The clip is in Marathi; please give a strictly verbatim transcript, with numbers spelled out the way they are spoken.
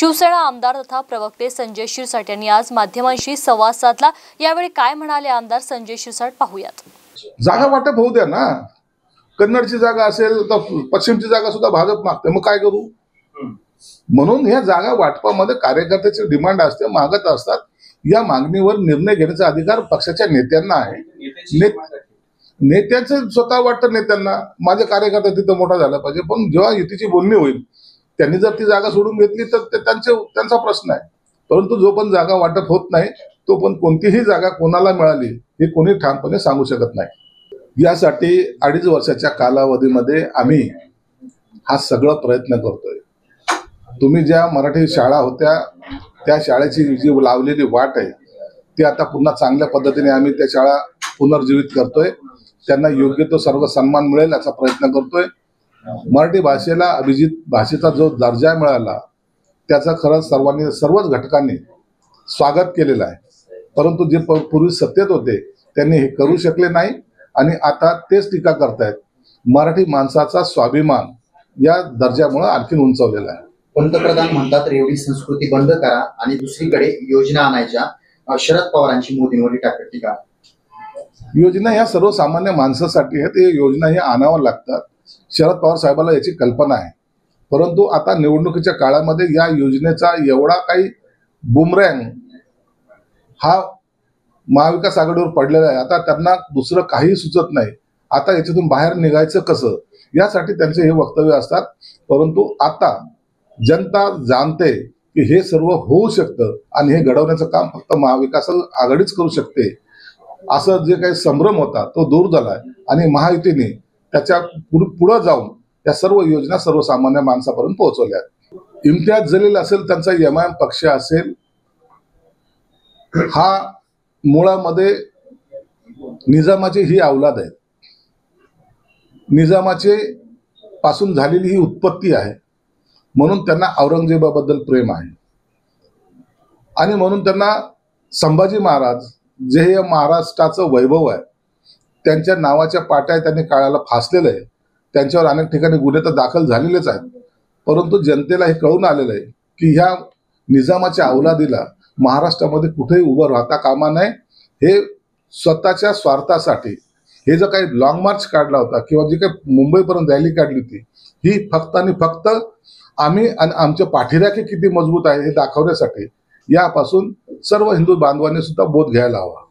शिवसेना आमदार तथा प्रवक्ते संजय शिरसाट यांनी आज माध्यमांशी संवाद साधला। यावेळी काय म्हणाले आमदार संजय शिरसाट पाहूयात। जागा वाटप होऊ द्या ना। कन्नडची जागा असेल तर पश्चिमची जागा सुद्धा भाजप मागते, मग काय करू? म्हणून ह्या जागा वाटपामध्ये कार्यकर्त्याची डिमांड असते, मागत असतात। या मागणीवर निर्णय घेण्याचा अधिकार पक्षाच्या नेत्यांना आहे। नेत्यांचं स्वतः वाटतं नेत्यांना माझे कार्यकर्ता तिथं मोठा झाला पाहिजे, पण जेव्हा युतीची बोलणी होईल त्यांनी जर ती जागा सोडून घेतली तर ते त्यांचे त्यांचा प्रश्न आहे। परंतु जो पण जागा वाटप होत नाही तो पण कोणतीही जागा कोणाला मिळाली हे कोणी ठामपणे सांगू शकत नाही। यासाठी अडीच वर्षाच्या कालावधीमध्ये आम्ही हा सगळा प्रयत्न करतोय। तुम्ही ज्या मराठी शाळा होत्या त्या शाळेची जी लावलेली वाट आहे ती आता पुन्हा चांगल्या पद्धतीने आम्ही त्या शाळा पुनर्जीवित करतोय। त्यांना योग्य तो सर्व सन्मान मिळेल याचा प्रयत्न करतोय। मराठी भाषेला अभिजित भाषेचा जो दर्जा मिळाला त्याचा खरंच सर्वांनी सर्वच घटकांनी स्वागत केलेलं आहे। परंतु जे पूर्वी सत्तेत होते त्यांनी हे करू शकले नाही आणि आता तेच टीका करतायत। मराठी माणसाचा स्वाभिमान या दर्जामुळे आणखी उंचावलेला आहे। पंतप्रधान म्हणतात रेवडी संस्कृती बंद करा आणि दुसरीकडे योजना आणायच्या। शरद पवारांची मोदींवर टीका। योजना ह्या सर्वसामान्य माणसासाठी आहेत, हे योजना हे आणाव्या लागतात। शरद पवार साहेबांना याची कल्पना आहे, परंतु आता निवडणुकीच्या काळामध्ये या योजनेचा एवढा काही बुमरँग हा महाविकास आघाडीवर पडलेला आहे। आता त्यांना दुसरं काही सुचत नाही। आता याच्यातून बाहेर निघायचं कसं यासाठी त्यांचे हे वक्तव्य असतात। परंतु आता जनता जाणते की हे सर्व होऊ शकतं आणि हे घडवण्याचं काम फक्त महाविकास आघाडीच करू शकते। असं जे काही संभ्रम होता तो दूर झालाय आणि महायुतीने त्याच्या पुढे जाऊन त्या सर्व योजना सर्वसामान्य माणसापर्यंत पोहोचवल्या। इम्तियाज जलील असेल, त्यांचा एम आय एम पक्ष असेल, हा मुळामध्ये निजामाची ही औलाद आहे। निजामाचे पासून झालेली ही उत्पत्ती आहे, म्हणून त्यांना औरंगजेबाबद्दल प्रेम आहे आणि म्हणून त्यांना संभाजी महाराज जे हे महाराष्ट्राचं वैभव आहे त्यांच्या नावाच्या पाट्या त्यांनी काळाला फासलेलं आहे। त्यांच्यावर अनेक ठिकाणी गुन्हे तर दाखल झालेलेच आहेत, परंतु जनतेला हे कळून आलेलं आहे की ह्या निजामाच्या औलादीला महाराष्ट्रामध्ये कुठेही उभं राहता कामा नये। हे स्वतःच्या स्वार्थासाठी हे जो काही लॉंग मार्च काढला होता किंवा जी काही मुंबईपर्यंत रॅली काढली होती ही फक्त आणि फक्त आम्ही आणि आमच्या पाठीराखे किती मजबूत आहे हे दाखवण्यासाठी यापासून सर्व हिंदू बांधवांनी सुद्धा बोध घ्यायला हवा।